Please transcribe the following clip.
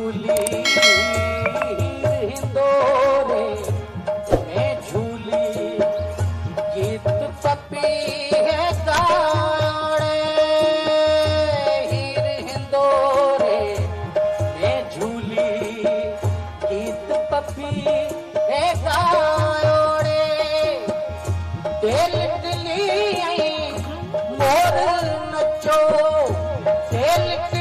झूली हिंदोरे में झूली गीत पपी है गाड़े हीर हिंदोरे में झूली गीत पपी है गाड़े दिल दिली मोर नचो दिल